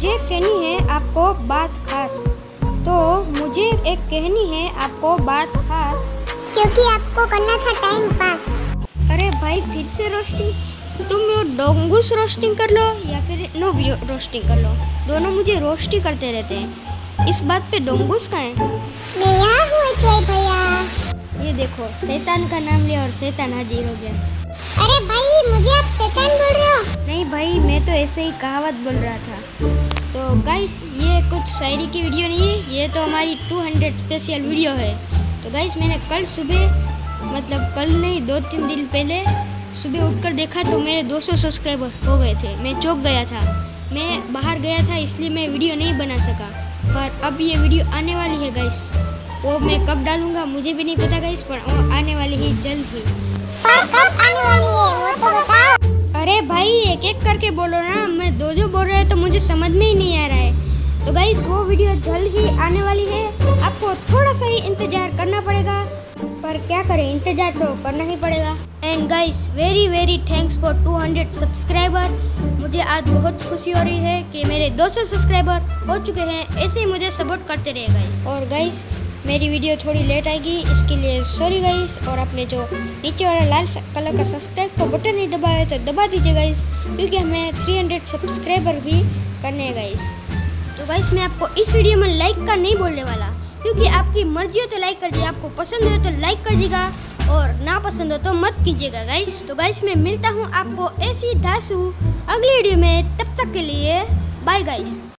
मुझे कहनी है आपको बात खास, तो मुझे एक कहनी है आपको बात खास, क्योंकि आपको करना था टाइम पास। अरे भाई फिर से रोस्टिंग, तुम यो डोंगूस रोस्टिंग कर लो या फिर नो रोस्टिंग कर लो, दोनों मुझे रोस्ट ही करते रहते हैं। इस बात पे डोंगूस का है। मैं यहाँ हूँ अजय भैया। ये देखो शैतान का नाम लिया और शैतान हाजिर हो गया। अरे भाई मुझे आप शैतान बोल रहे हो? नहीं भाई, मैं तो ऐसे ही कहावत बोल रहा था। तो गाइस ये कुछ शायरी की वीडियो नहीं है, ये तो हमारी 200 स्पेशल वीडियो है। तो गाइस मैंने कल सुबह, मतलब कल नहीं 2-3 दिन पहले सुबह उठकर देखा तो मेरे 200 सब्सक्राइबर हो गए थे। मैं चौंक गया था, मैं बाहर गया था इसलिए मैं वीडियो नहीं बना सका। पर अब ये वीडियो आने वाली है गाइस, वो मैं कब डालूंगा मुझे भी नहीं पता गाइस, पर वो आने वाली है जल्द ही। पर कब आने वाली है वो तो बताओ। अरे भाई एक एक करके बोलो ना, मैं दो बोल रहे तो मुझे समझ में ही नहीं आ रहा है। तो गाइस वो वीडियो जल्द ही आने वाली है, आपको थोड़ा सा ही इंतजार करना पड़ेगा, पर क्या करें इंतजार तो करना ही पड़ेगा। And guys very thanks for 200 subscriber. मुझे आज बहुत खुशी हो रही है कि मेरे 200 सब्सक्राइबर हो चुके हैं, ऐसे ही मुझे सपोर्ट करते रहे गाइस। और गाइस मेरी वीडियो थोड़ी लेट आएगी, इसके लिए सॉरी गाइस। और आपने जो नीचे वाला लाल कलर का सब्सक्राइब का बटन नहीं दबाया है तो दबा दीजिए गाइस, क्योंकि हमें 300 सब्सक्राइबर भी करने हैं गाइस। तो गाइस मैं आपको इस वीडियो में लाइक का नहीं बोलने वाला, क्योंकि आपकी मर्जी हो तो लाइक कर दीजिए, आपको पसंद हो तो लाइक कर दीजिएगा और ना पसंद हो तो मत कीजिएगा गाइस। तो गाइस मैं मिलता हूँ आपको ऐसी धांसू अगली वीडियो में, तब तक के लिए बाय गाइस।